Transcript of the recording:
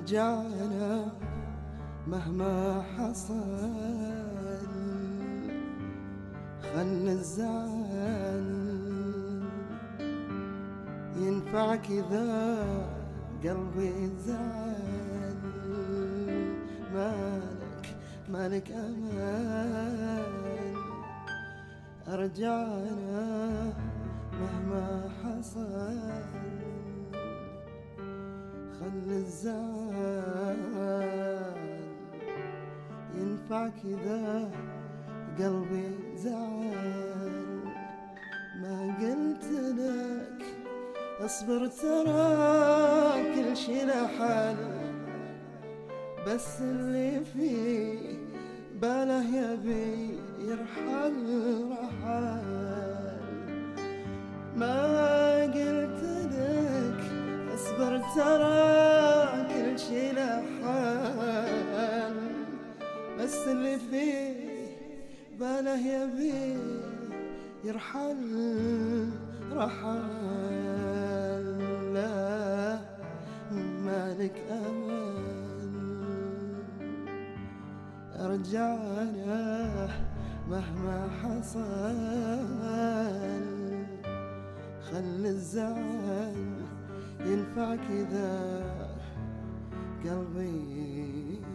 رجعنا مهما حصل، خل الزعل ينفعك إذا قلبي زعل. مالك أمان، رجعنا مهما حصل، خل الزعل ينفعك إذا قلبي زعل. ما قلت لك اصبر ترى كل شي له حل، بس اللي في باله يبي يرحل رحل. ما قلت لك اصبر ترى كل شي له حل، بس اللي في باله يبي يرحل رحل. لا مالك أمان، رجعنا مهما حصل، خل الزعل ينفعك إذا قلبي